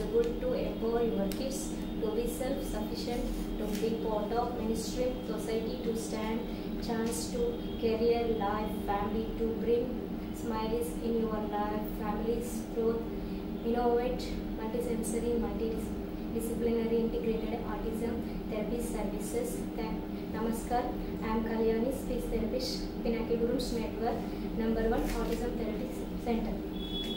goal to empower your kids to be self-sufficient, to be part of mainstream society, to stand chance to career, life, family, to bring smiles in your life, family's growth, innovate multisensory, multidisciplinary integrated autism therapy services. Namaskar, I am Kalyani, speech therapist, Pinnacle Blooms Network, #1 Autism Therapy Center.